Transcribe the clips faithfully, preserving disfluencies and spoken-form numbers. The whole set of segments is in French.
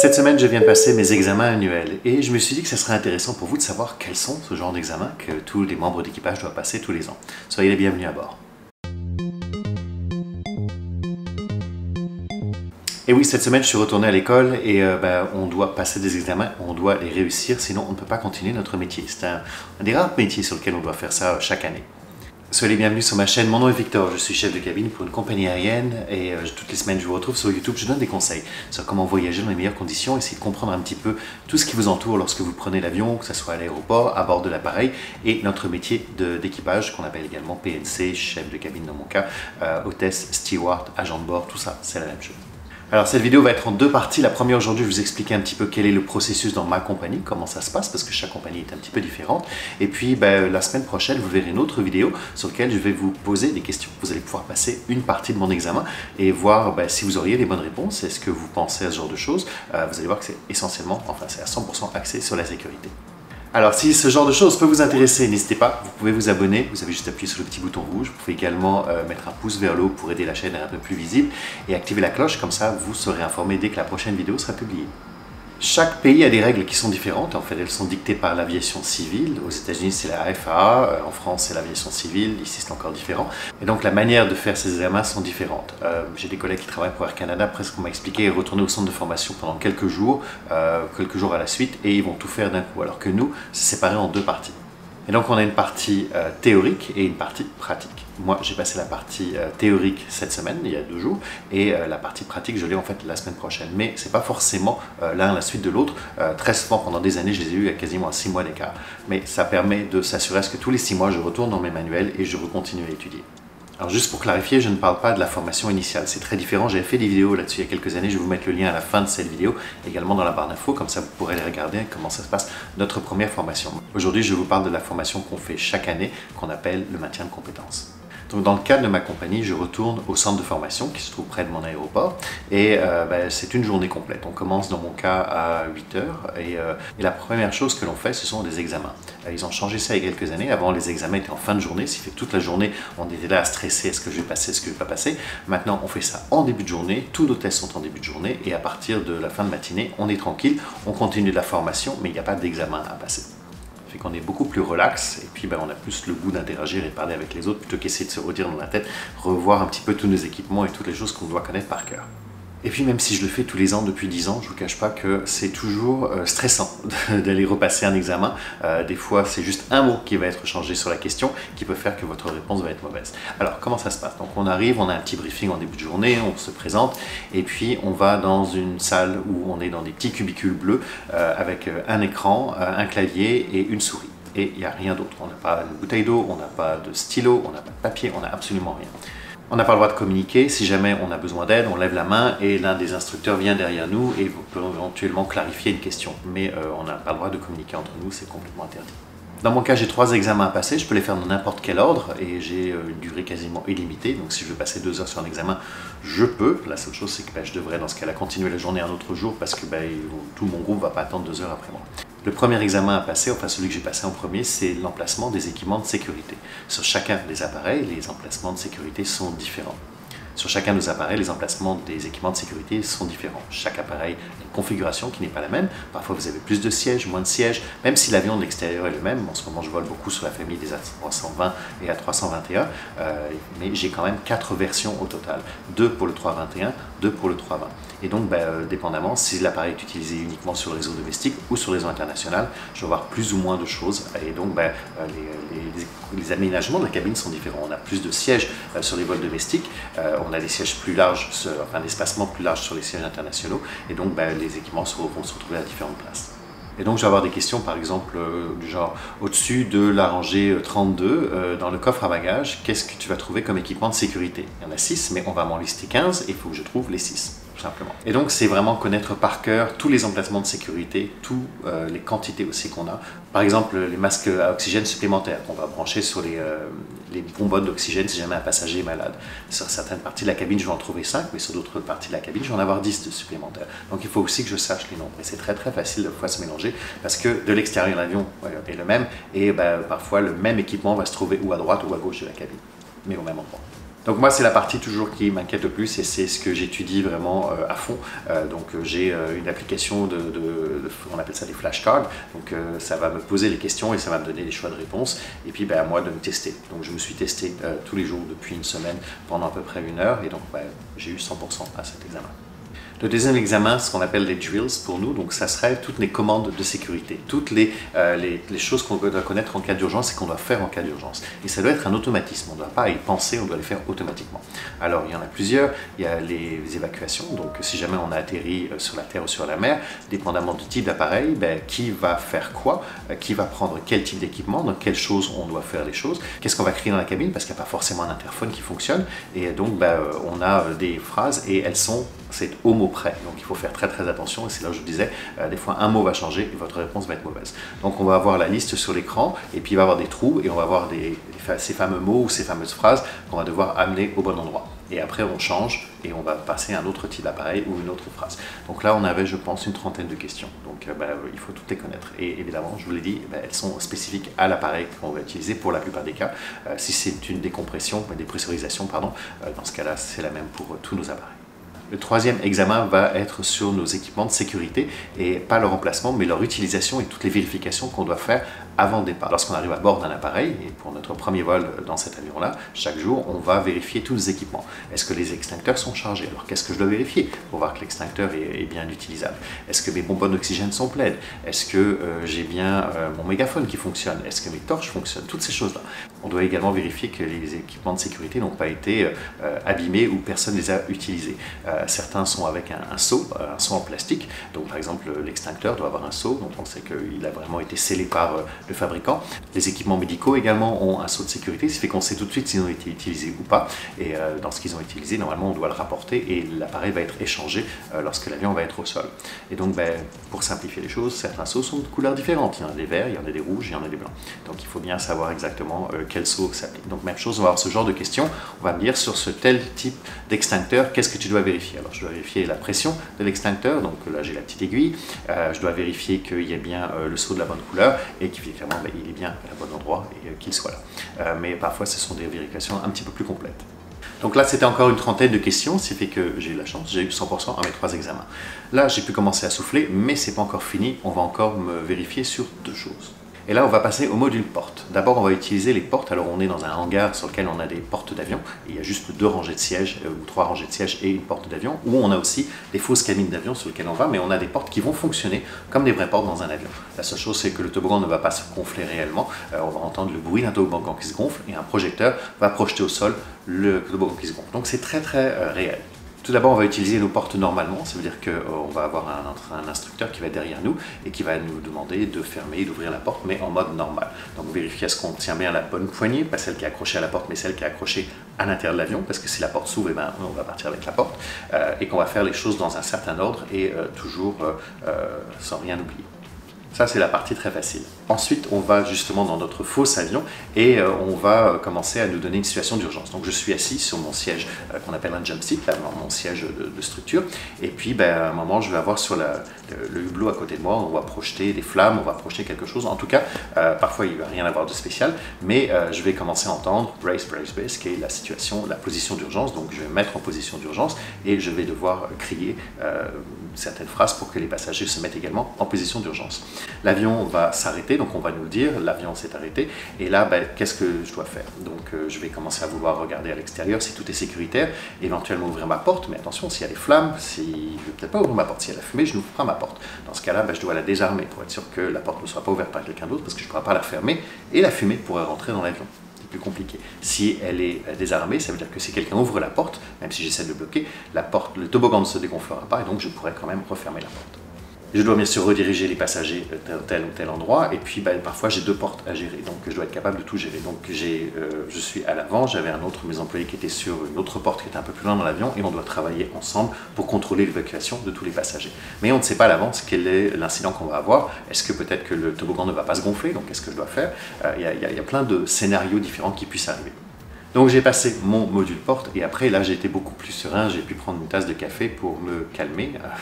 Cette semaine, je viens de passer mes examens annuels et je me suis dit que ce serait intéressant pour vous de savoir quels sont ce genre d'examens que tous les membres d'équipage doivent passer tous les ans. Soyez les bienvenus à bord. Et oui, cette semaine, je suis retourné à l'école et euh, ben, on doit passer des examens, on doit les réussir, sinon on ne peut pas continuer notre métier. C'est un, un des rares métiers sur lequel on doit faire ça chaque année. Soyez les bienvenus sur ma chaîne, mon nom est Victor, je suis chef de cabine pour une compagnie aérienne et euh, toutes les semaines je vous retrouve sur YouTube, je donne des conseils sur comment voyager dans les meilleures conditions, essayer de comprendre un petit peu tout ce qui vous entoure lorsque vous prenez l'avion, que ce soit à l'aéroport, à bord de l'appareil et notre métier d'équipage qu'on appelle également P N C, chef de cabine dans mon cas, euh, hôtesse, steward, agent de bord, tout ça, c'est la même chose. Alors cette vidéo va être en deux parties. La première aujourd'hui, je vais vous expliquer un petit peu quel est le processus dans ma compagnie, comment ça se passe, parce que chaque compagnie est un petit peu différente. Et puis ben, la semaine prochaine, vous verrez une autre vidéo sur laquelle je vais vous poser des questions. Vous allez pouvoir passer une partie de mon examen et voir ben, si vous auriez les bonnes réponses, est-ce que vous pensez à ce genre de choses. Euh, vous allez voir que c'est essentiellement, enfin c'est à cent pour cent axé sur la sécurité. Alors, si ce genre de choses peut vous intéresser, n'hésitez pas, vous pouvez vous abonner, vous avez juste appuyé sur le petit bouton rouge, vous pouvez également euh, mettre un pouce vers le haut pour aider la chaîne à être un peu plus visible et activer la cloche, comme ça vous serez informé dès que la prochaine vidéo sera publiée. Chaque pays a des règles qui sont différentes, en fait elles sont dictées par l'aviation civile, aux États-Unis c'est la F A A, en France c'est l'aviation civile, ici c'est encore différent, et donc la manière de faire ces examens sont différentes. Euh, J'ai des collègues qui travaillent pour Air Canada, presque on m'a expliqué, retourner au centre de formation pendant quelques jours, euh, quelques jours à la suite, et ils vont tout faire d'un coup, alors que nous, c'est séparé en deux parties. Et donc on a une partie euh, théorique et une partie pratique. Moi j'ai passé la partie euh, théorique cette semaine, il y a deux jours, et euh, la partie pratique je l'ai en fait la semaine prochaine. Mais c'est pas forcément euh, l'un à la suite de l'autre. Euh, très souvent pendant des années je les ai eu à quasiment à six mois d'écart. Mais ça permet de s'assurer que tous les six mois je retourne dans mes manuels et je continue à étudier. Alors juste pour clarifier, je ne parle pas de la formation initiale, c'est très différent, j'avais fait des vidéos là-dessus il y a quelques années, je vais vous mettre le lien à la fin de cette vidéo, également dans la barre d'infos, comme ça vous pourrez les regarder comment ça se passe, notre première formation. Aujourd'hui je vous parle de la formation qu'on fait chaque année, qu'on appelle le maintien de compétences. Donc dans le cadre de ma compagnie, je retourne au centre de formation qui se trouve près de mon aéroport et euh, ben, c'est une journée complète. On commence dans mon cas à huit heures et, euh, et la première chose que l'on fait, ce sont des examens. Ils ont changé ça il y a quelques années. Avant, les examens étaient en fin de journée, ce qui fait que toute la journée, on était là à stresser, est-ce que je vais passer, est-ce que je ne vais pas passer. Maintenant, on fait ça en début de journée, tous nos tests sont en début de journée et à partir de la fin de matinée, on est tranquille, on continue de la formation, mais il n'y a pas d'examen à passer. Fait qu'on est beaucoup plus relax et puis ben, on a plus le goût d'interagir et de parler avec les autres plutôt qu'essayer de se redire dans la tête, revoir un petit peu tous nos équipements et toutes les choses qu'on doit connaître par cœur. Et puis même si je le fais tous les ans depuis dix ans, je ne vous cache pas que c'est toujours euh, stressant d'aller repasser un examen. Euh, des fois c'est juste un mot qui va être changé sur la question qui peut faire que votre réponse va être mauvaise. Alors comment ça se passe? Donc on arrive, on a un petit briefing en début de journée, on se présente et puis on va dans une salle où on est dans des petits cubicules bleus euh, avec un écran, un clavier et une souris. Et il n'y a rien d'autre. On n'a pas de bouteille d'eau, on n'a pas de stylo, on n'a pas de papier, on n'a absolument rien. On n'a pas le droit de communiquer, si jamais on a besoin d'aide, on lève la main et l'un des instructeurs vient derrière nous et peut éventuellement clarifier une question. Mais euh, on n'a pas le droit de communiquer entre nous, c'est complètement interdit. Dans mon cas, j'ai trois examens à passer, je peux les faire dans n'importe quel ordre et j'ai une durée quasiment illimitée. Donc si je veux passer deux heures sur un examen, je peux. La seule chose, c'est que ben, je devrais dans ce cas-là continuer la journée un autre jour parce que ben, tout mon groupe ne va pas attendre deux heures après moi. Le premier examen à passer, enfin celui que j'ai passé en premier, c'est l'emplacement des équipements de sécurité. Sur chacun des appareils, les emplacements de sécurité sont différents. Sur chacun de nos appareils, les emplacements des équipements de sécurité sont différents. Chaque appareil a une configuration qui n'est pas la même. Parfois, vous avez plus de sièges, moins de sièges, même si l'avion de l'extérieur est le même. En ce moment, je vole beaucoup sur la famille des A trois cent vingt et A trois cent vingt et un, euh, mais j'ai quand même quatre versions au total. Deux pour le trois cent vingt et un, deux pour le trois cent vingt. Et donc, ben, euh, dépendamment, si l'appareil est utilisé uniquement sur le réseau domestique ou sur le réseau international, je vais avoir plus ou moins de choses. Et donc, ben, euh, les, les, les aménagements de la cabine sont différents. On a plus de sièges euh, sur les vols domestiques, euh, on a des sièges plus larges, sur, enfin l'espacement plus large sur les sièges internationaux. Et donc, ben, les équipements seront, vont se retrouver à différentes places. Et donc je vais avoir des questions par exemple euh, du genre au-dessus de la rangée trente-deux, euh, dans le coffre à bagages, qu'est-ce que tu vas trouver comme équipement de sécurité? Il y en a six, mais on va m'en lister quinze et il faut que je trouve les six. Simplement. Et donc c'est vraiment connaître par cœur tous les emplacements de sécurité, toutes euh, les quantités aussi qu'on a. Par exemple les masques à oxygène supplémentaires qu'on va brancher sur les, euh, les bonbonnes d'oxygène si jamais un passager est malade. Sur certaines parties de la cabine je vais en trouver cinq, mais sur d'autres parties de la cabine je vais en avoir dix de supplémentaires. Donc il faut aussi que je sache les nombres et c'est très très facile de fois se mélanger parce que de l'extérieur l'avion est le même et ben, parfois le même équipement va se trouver ou à droite ou à gauche de la cabine, mais au même endroit. Donc moi, c'est la partie toujours qui m'inquiète le plus et c'est ce que j'étudie vraiment euh, à fond. Euh, donc euh, j'ai euh, une application, de, de, de, on appelle ça des flashcards, donc euh, ça va me poser les questions et ça va me donner des choix de réponses. Et puis ben, à moi de me tester. Donc je me suis testé euh, tous les jours depuis une semaine pendant à peu près une heure et donc ben, j'ai eu cent pour cent à cet examen. Le deuxième examen, ce qu'on appelle les drills pour nous, donc ça serait toutes les commandes de sécurité, toutes les, euh, les, les choses qu'on doit connaître en cas d'urgence et qu'on doit faire en cas d'urgence. Et ça doit être un automatisme, on ne doit pas y penser, on doit les faire automatiquement. Alors il y en a plusieurs, il y a les évacuations, donc si jamais on a atterri sur la terre ou sur la mer, dépendamment du type d'appareil, ben, qui va faire quoi, qui va prendre quel type d'équipement, dans quelles choses on doit faire les choses, qu'est-ce qu'on va crier dans la cabine, parce qu'il n'y a pas forcément un interphone qui fonctionne, et donc ben, on a des phrases et elles sont c'est au mot près, donc il faut faire très très attention et c'est là où je vous disais, euh, des fois un mot va changer et votre réponse va être mauvaise. Donc on va avoir la liste sur l'écran et puis il va y avoir des trous et on va avoir des, des, ces fameux mots ou ces fameuses phrases qu'on va devoir amener au bon endroit. Et après on change et on va passer à un autre type d'appareil ou une autre phrase. Donc là on avait je pense une trentaine de questions, donc euh, bah, il faut toutes les connaître. Et évidemment je vous l'ai dit, bah, elles sont spécifiques à l'appareil qu'on va utiliser pour la plupart des cas. Euh, si c'est une décompression, une dépressurisation pardon, euh, dans ce cas-là c'est la même pour euh, tous nos appareils. Le troisième examen va être sur nos équipements de sécurité et pas leur remplacement, mais leur utilisation et toutes les vérifications qu'on doit faire avant le départ. Lorsqu'on arrive à bord d'un appareil, et pour notre premier vol dans cet avion-là, chaque jour, on va vérifier tous les équipements. Est-ce que les extincteurs sont chargés? Alors qu'est-ce que je dois vérifier pour voir que l'extincteur est, est bien utilisable? Est-ce que mes bonbonnes d'oxygène sont pleines? Est-ce que euh, j'ai bien euh, mon mégaphone qui fonctionne? Est-ce que mes torches fonctionnent? Toutes ces choses-là. On doit également vérifier que les équipements de sécurité n'ont pas été euh, abîmés ou personne ne les a utilisés. Euh, certains sont avec un, un seau, un seau en plastique. Donc par exemple, l'extincteur doit avoir un seau, donc on sait qu'il a vraiment été scellé par euh, le fabricant. Les équipements médicaux également ont un seau de sécurité, ce qui fait qu'on sait tout de suite s'ils ont été utilisés ou pas. Et euh, dans ce qu'ils ont utilisé, normalement on doit le rapporter et l'appareil va être échangé euh, lorsque l'avion va être au sol. Et donc ben, pour simplifier les choses, certains seaux sont de couleurs différentes. Il y en a des verts, il y en a des rouges, il y en a des blancs. Donc il faut bien savoir exactement euh, quel seau s'applique. Donc même chose, on va avoir ce genre de questions. On va me dire sur ce tel type d'extincteur, qu'est-ce que tu dois vérifier? Alors je dois vérifier la pression de l'extincteur, donc là j'ai la petite aiguille. Euh, je dois vérifier qu'il y ait bien euh, le seau de la bonne couleur et qu'évidemment ben, il est bien à bon endroit et euh, qu'il soit là. Euh, mais parfois ce sont des vérifications un petit peu plus complètes. Donc là, c'était encore une trentaine de questions, ce qui fait que j'ai eu la chance, j'ai eu cent pour cent à mes trois examens. Là, j'ai pu commencer à souffler, mais c'est pas encore fini, on va encore me vérifier sur deux choses. Et là, on va passer au module porte. D'abord, on va utiliser les portes. Alors, on est dans un hangar sur lequel on a des portes d'avion. Il y a juste deux rangées de sièges, euh, ou trois rangées de sièges et une porte d'avion. Ou on a aussi des fausses cabines d'avion sur lesquelles on va, mais on a des portes qui vont fonctionner comme des vraies portes dans un avion. La seule chose, c'est que le toboggan ne va pas se gonfler réellement. Euh, on va entendre le bruit d'un toboggan qui se gonfle et un projecteur va projeter au sol le toboggan qui se gonfle. Donc, c'est très, très euh, réel. Tout d'abord, on va utiliser nos portes normalement, ça veut dire qu'on euh, va avoir un, un instructeur qui va être derrière nous et qui va nous demander de fermer et d'ouvrir la porte, mais en mode normal. Donc vérifier est-ce qu'on tient bien la bonne poignée, pas celle qui est accrochée à la porte, mais celle qui est accrochée à l'intérieur de l'avion, parce que si la porte s'ouvre, eh ben, on va partir avec la porte, euh, et qu'on va faire les choses dans un certain ordre et euh, toujours euh, euh, sans rien oublier. Ça, c'est la partie très facile. Ensuite, on va justement dans notre faux avion et euh, on va commencer à nous donner une situation d'urgence. Donc, je suis assis sur mon siège euh, qu'on appelle un jump seat, là, mon siège de, de structure. Et puis, ben, à un moment, je vais avoir sur la, le, le hublot à côté de moi, on va projeter des flammes, on va projeter quelque chose. En tout cas, euh, parfois, il ne va rien avoir de spécial, mais euh, je vais commencer à entendre brace, brace, brace, qui est la situation, la position d'urgence. Donc, je vais me mettre en position d'urgence et je vais devoir crier euh, certaines phrases pour que les passagers se mettent également en position d'urgence. L'avion va s'arrêter, donc on va nous le dire, l'avion s'est arrêté, et là, ben, qu'est-ce que je dois faire? Donc euh, je vais commencer à vouloir regarder à l'extérieur si tout est sécuritaire, éventuellement ouvrir ma porte, mais attention, s'il y a des flammes, si... je ne vais peut-être pas ouvrir ma porte, s'il y a la fumée, je n'ouvre pas ma porte. Dans ce cas-là, ben, je dois la désarmer pour être sûr que la porte ne soit pas ouverte par quelqu'un d'autre, parce que je ne pourrai pas la fermer, et la fumée pourrait rentrer dans l'avion. C'est plus compliqué. Si elle est désarmée, ça veut dire que si quelqu'un ouvre la porte, même si j'essaie de le bloquer, la porte, le toboggan ne se dégonflera pas, et donc je pourrais quand même refermer la porte. Je dois bien sûr rediriger les passagers à tel ou tel endroit, et puis ben, parfois j'ai deux portes à gérer, donc je dois être capable de tout gérer. Donc j'ai, euh, je suis à l'avant, j'avais un autre, mes employés qui étaient sur une autre porte qui était un peu plus loin dans l'avion, et on doit travailler ensemble pour contrôler l'évacuation de tous les passagers. Mais on ne sait pas à l'avance quel est l'incident qu'on va avoir. Est-ce que peut-être que le toboggan ne va pas se gonfler, donc qu'est-ce que je dois faire? Il euh, y, y, y a plein de scénarios différents qui puissent arriver. Donc j'ai passé mon module porte et après là j'ai été beaucoup plus serein, j'ai pu prendre une tasse de café pour me calmer,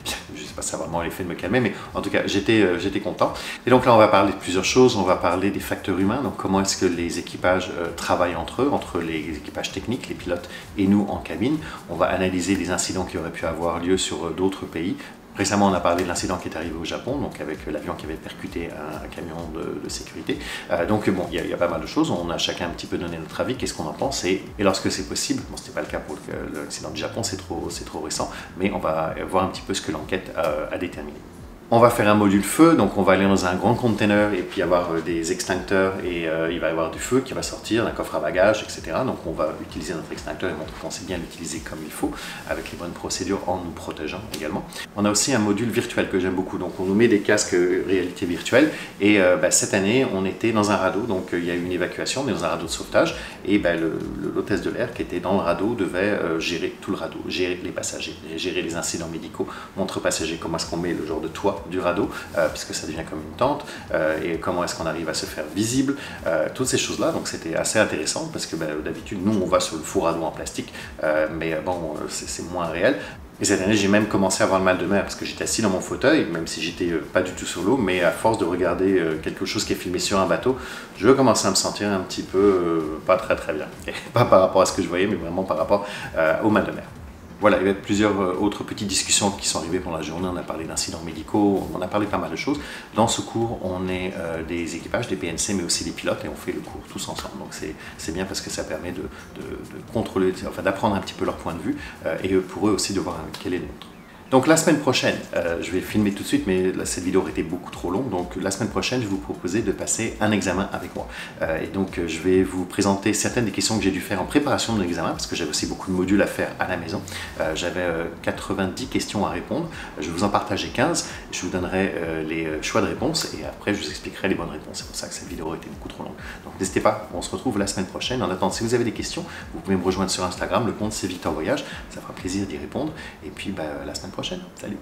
Je ne sais pas si ça a vraiment l'effet de me calmer, mais en tout cas, j'étais euh, j'étais content. Et donc là, on va parler de plusieurs choses. On va parler des facteurs humains, donc comment est-ce que les équipages euh, travaillent entre eux, entre les équipages techniques, les pilotes et nous en cabine. On va analyser les incidents qui auraient pu avoir lieu sur euh, d'autres pays. Récemment, on a parlé de l'incident qui est arrivé au Japon, donc avec l'avion qui avait percuté un, un camion de, de sécurité. Euh, donc bon, il y, y a pas mal de choses. On a chacun un petit peu donné notre avis, qu'est-ce qu'on en pense, et, et lorsque c'est possible, bon, ce n'était pas le cas pour l'accident du Japon, c'est trop, c'est trop récent, mais on va voir un petit peu ce que l'enquête a, a déterminé. On va faire un module feu, donc on va aller dans un grand container et puis avoir euh, des extincteurs et euh, il va y avoir du feu qui va sortir d'un coffre à bagages, et cetera. Donc on va utiliser notre extincteur et montrer qu'on sait bien l'utiliser comme il faut, avec les bonnes procédures en nous protégeant également. On a aussi un module virtuel que j'aime beaucoup, donc on nous met des casques euh, réalité virtuelle et euh, bah, cette année on était dans un radeau, donc euh, il y a eu une évacuation, on est dans un radeau de sauvetage et bah, l'hôtesse de l'air qui était dans le radeau devait euh, gérer tout le radeau, gérer les passagers, gérer les incidents médicaux, montrer aux passagers comment est-ce qu'on met le genre de toit du radeau, euh, puisque ça devient comme une tente, euh, et comment est-ce qu'on arrive à se faire visible, euh, toutes ces choses-là. Donc c'était assez intéressant, parce que ben, d'habitude, nous, on va sur le faux radeau en plastique, euh, mais bon, c'est moins réel. Et cette année, j'ai même commencé à avoir le mal de mer, parce que j'étais assis dans mon fauteuil, même si j'étais euh, pas du tout sur l'eau, mais à force de regarder euh, quelque chose qui est filmé sur un bateau, je commençais à me sentir un petit peu euh, pas très très bien. Et pas par rapport à ce que je voyais, mais vraiment par rapport euh, au mal de mer. Voilà, il y a plusieurs autres petites discussions qui sont arrivées pendant la journée. On a parlé d'incidents médicaux, on a parlé pas mal de choses. Dans ce cours, on est euh, des équipages, des P N C, mais aussi des pilotes, et on fait le cours tous ensemble. Donc c'est bien parce que ça permet de, de, de contrôler, enfin d'apprendre un petit peu leur point de vue, euh, et pour eux aussi de voir quel est le nôtre. Donc la semaine prochaine, euh, je vais filmer tout de suite, mais là, cette vidéo aurait été beaucoup trop longue, donc la semaine prochaine, je vais vous proposer de passer un examen avec moi. Euh, et donc je vais vous présenter certaines des questions que j'ai dû faire en préparation de l'examen, parce que j'avais aussi beaucoup de modules à faire à la maison. Euh, j'avais euh, quatre-vingt-dix questions à répondre, je vais vous en partager quinze, je vous donnerai euh, les choix de réponses, et après je vous expliquerai les bonnes réponses. C'est pour ça que cette vidéo aurait été beaucoup trop longue. Donc n'hésitez pas, on se retrouve la semaine prochaine. En attendant, si vous avez des questions, vous pouvez me rejoindre sur Instagram, le compte c'est Victor Voyage, ça fera plaisir d'y répondre. Et puis bah, la semaine prochaine. Salut.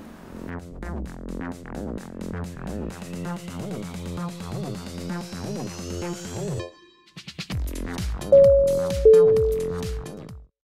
Thank you.